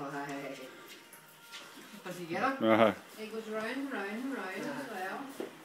Pues siguieron. Ajá. It goes round and round and round as well.